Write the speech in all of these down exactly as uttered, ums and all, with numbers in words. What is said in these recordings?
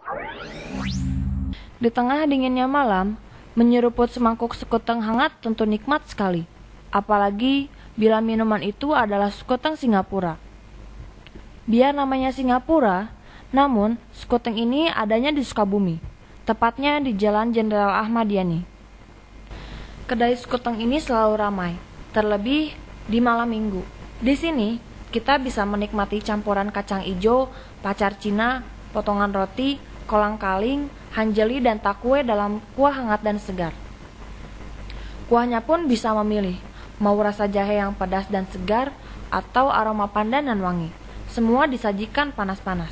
Di tengah dinginnya malam, menyeruput semangkuk sekuteng hangat tentu nikmat sekali. Apalagi bila minuman itu adalah sekuteng Singapura. Biar namanya Singapura, namun sekuteng ini adanya di Sukabumi, tepatnya di Jalan Jenderal Ahmad Yani. Kedai sekuteng ini selalu ramai, terlebih di malam minggu. Di sini, kita bisa menikmati campuran kacang ijo, pacar Cina, potongan roti, kolang-kaling, hanjeli, dan takwe dalam kuah hangat dan segar. Kuahnya pun bisa memilih, mau rasa jahe yang pedas dan segar, atau aroma pandan dan wangi. Semua disajikan panas-panas.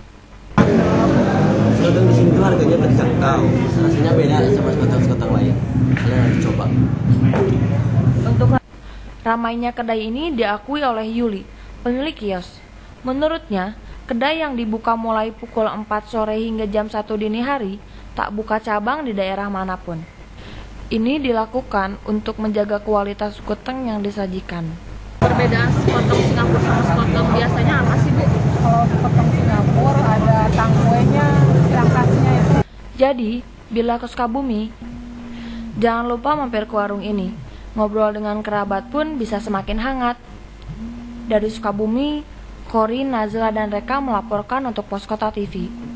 Sekoteng di sini tuh harganya terjangkau, rasanya beda sama sekoteng-sekoteng lain. Kalian harus coba. Untuk ramainya kedai ini diakui oleh Yuli, pemilik kios. Menurutnya, kedai yang dibuka mulai pukul empat sore hingga jam satu dini hari tak buka cabang di daerah manapun. Ini dilakukan untuk menjaga kualitas sekuteng yang disajikan. Perbedaan sekoteng Singapura sama sekoteng biasanya apa sih, Bu? Kalau sekoteng Singapura ada tangkwenya, yang khasnya itu. Jadi, bila ke Sukabumi, jangan lupa mampir ke warung ini. Ngobrol dengan kerabat pun bisa semakin hangat. Dari Sukabumi, Kori, Nazla, dan Reka melaporkan untuk Poskota T V.